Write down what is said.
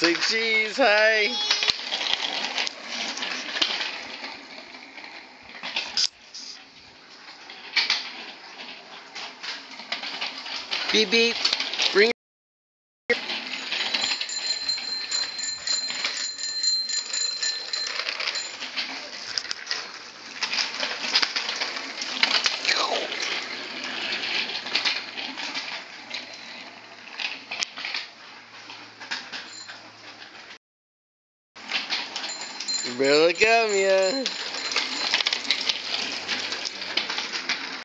Say cheese, hi. Beep beep. Bring Better look at me,